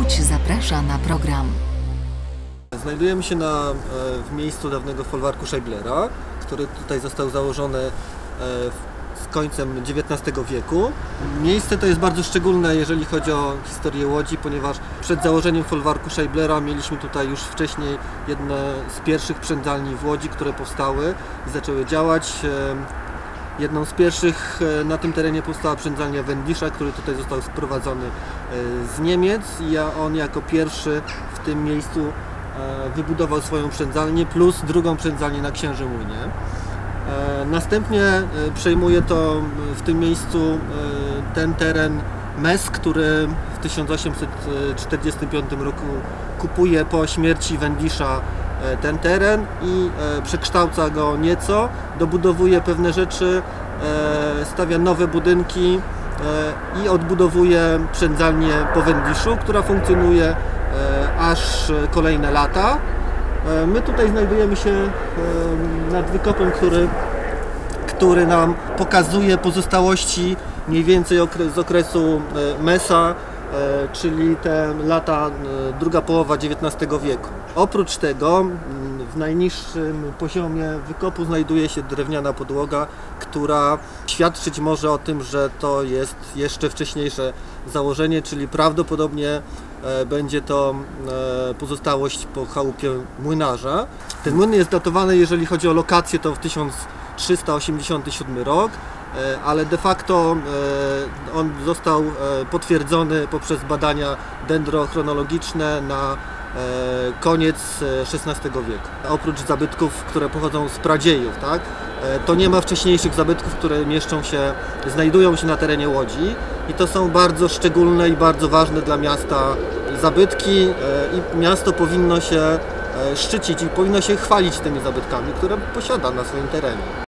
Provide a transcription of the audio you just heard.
Łódź zaprasza na program. Znajdujemy się w miejscu dawnego folwarku Scheiblera, który tutaj został założony z końcem XIX wieku. Miejsce to jest bardzo szczególne, jeżeli chodzi o historię Łodzi, ponieważ przed założeniem folwarku Scheiblera mieliśmy tutaj już wcześniej jedne z pierwszych przędzalni w Łodzi, które powstały i zaczęły działać. Jedną z pierwszych na tym terenie powstała przędzalnia Wendisza, który tutaj został sprowadzony z Niemiec i on jako pierwszy w tym miejscu wybudował swoją przędzalnię plus drugą przędzalnię na Księżym Młynie. Następnie przejmuje to w tym miejscu ten teren MES, który w 1845 roku kupuje po śmierci Wendisza ten teren i przekształca go nieco, dobudowuje pewne rzeczy, stawia nowe budynki i odbudowuje przędzalnię po Wendiszu, która funkcjonuje aż kolejne lata. My tutaj znajdujemy się nad wykopem, który nam pokazuje pozostałości mniej więcej z okresu MES-a, czyli te lata, druga połowa XIX wieku. Oprócz tego w najniższym poziomie wykopu znajduje się drewniana podłoga, która świadczyć może o tym, że to jest jeszcze wcześniejsze założenie, czyli prawdopodobnie będzie to pozostałość po chałupie młynarza. Ten młyn jest datowany, jeżeli chodzi o lokację, to w 1387 rok, ale de facto on został potwierdzony poprzez badania dendrochronologiczne na koniec XVI wieku. Oprócz zabytków, które pochodzą z pradziejów, tak, to nie ma wcześniejszych zabytków, które znajdują się na terenie Łodzi i to są bardzo szczególne i bardzo ważne dla miasta zabytki i miasto powinno się szczycić i powinno się chwalić tymi zabytkami, które posiada na swoim terenie.